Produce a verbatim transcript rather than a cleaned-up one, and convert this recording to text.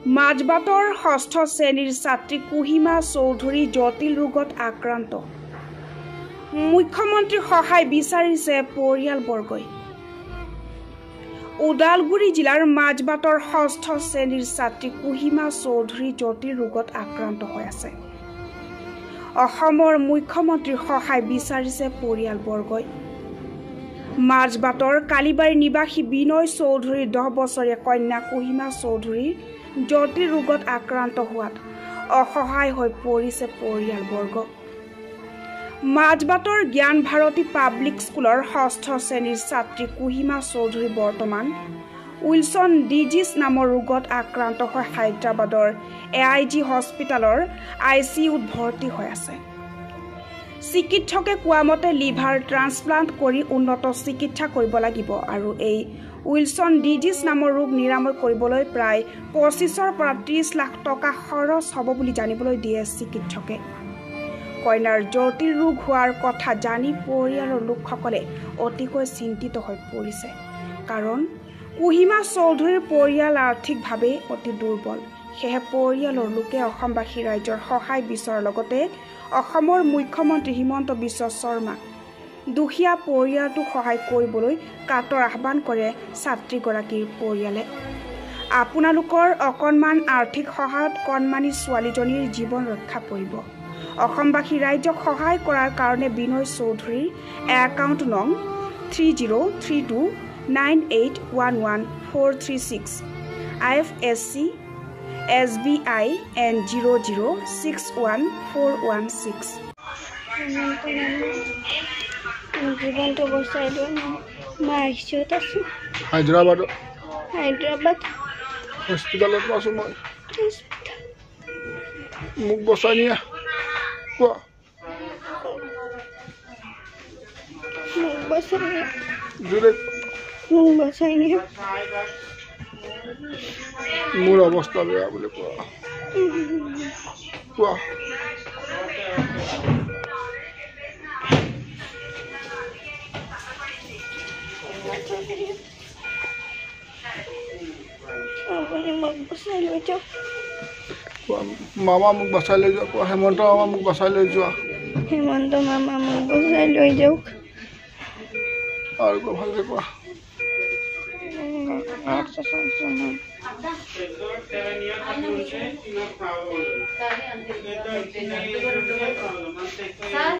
মাজবাটৰ ষষ্ঠ শ্ৰেণীৰ ছাত্ৰী কুহিমা চৌধুৰী জটিল ৰোগত আক্ৰান্ত। মুখ্যমন্ত্ৰীৰ সহায় বিচাৰিছে পৰিয়ালবৰ্গই। ওদালগুৰি জিলাৰ মাজবাটৰ ষষ্ঠ শ্ৰেণীৰ ছাত্ৰী কুহিমা চৌধুৰী জটিল ৰোগত আক্ৰান্ত হৈ আছে। অসমৰ মুখ্যমন্ত্ৰীৰ সহায় বিচাৰিছে পৰিয়ালবৰ্গই। মাজবাটৰ কালিবাৰী নিবাসী বিনয় চৌধুৰীৰ দহ বছৰীয়া কন্যা কুহিমা চৌধুৰীৰ জটিল ৰোগত আক্ৰান্ত হোৱাত অসহায় হৈ পৰিছে পৰিয়ালবৰ্গ। মাজবাটৰ জ্ঞান ভাৰতী পাব্লিক স্কুলৰ ষষ্ঠ শ্ৰেণীৰ ছাত্ৰী কুহিমা চৌধুৰী বৰ্তমান উইলছন ডিজিজ নামৰ ৰোগত আক্ৰান্ত হৈ হায়দৰাবাদৰ এ আই জি হস্পিটেলৰ আই চি ইউত ভৰ্তি হৈ আছে। চিকিৎসকে কোৱা মতে লিভাৰ ট্ৰান্সপ্লাণ্ট কৰি উন্নত চিকিৎসা কৰিব লাগিব আৰু এই উইলছন ডিজিজ নামৰ ৰোগ নিৰাময় কৰিবলৈ প্ৰায় পঁচিছৰ পৰা ত্ৰিছ লাখ টকা খৰচ হ'ব বুলি জানিবলৈ দিয়ে চিকিৎসকে। কন্যাৰ জটিল ৰোগ হোৱাৰ কথা জানি পৰিয়ালৰ লোকসকলে অতিকৈ চিন্তিত হৈ পৰিছে। কাৰণ কুহিমা চৌধুৰীৰ পৰিয়াল আৰ্থিকভাৱে অতি দুৰ্বল। সেয়েহে পৰিয়ালৰ লোকে অসমবাসী ৰাইজৰ সহায় বিচৰাৰ লগতে অসমৰ মুখ্যমন্ত্ৰী হিমন্ত বিশ্ব শৰ্মাক দুখীয়া পৰিয়ালটোক সহায় কৰিবলৈ কাতৰ আহ্বান কৰে ছাত্ৰীগৰাকীৰ পৰিয়ালে। আপোনালোকৰ অকণমান আৰ্থিক সহায়ত কণমানি ছোৱালীজনীৰ জীৱন ৰক্ষা পৰিব। অসমবাসী ৰাইজক সহায় কৰাৰ কাৰণে বিনয় চৌধুৰীৰ একাউণ্ট নং three zero' three two nine eight one one four three six I F S C S B I N zero' zero' six one four one six. জীৱনটো বচাই লোৱা মই আইচিউত আছোঁ। হায়দৰাবাদ হায়দৰাবাদ হস্পিটেলত আছোঁ মই। মোক বচাই নিয়া কোৱা। মোক বচাই নিয়া জোৰে মোক বচাই নিয়া মোৰ অৱস্থা বেয়া বুলি কোৱা কোৱা। আপুনি মোক বচাই লৈ যাওক। মামা মোক বচাই লৈ যোৱা কোৱা। হেমন্ত মামা মোক বচাই লৈ যোৱা। হেমন্ত মামা মোক বচাই লৈ যাওক। আৰু কোৱা ভালকৈ কোৱা। আচ্ছা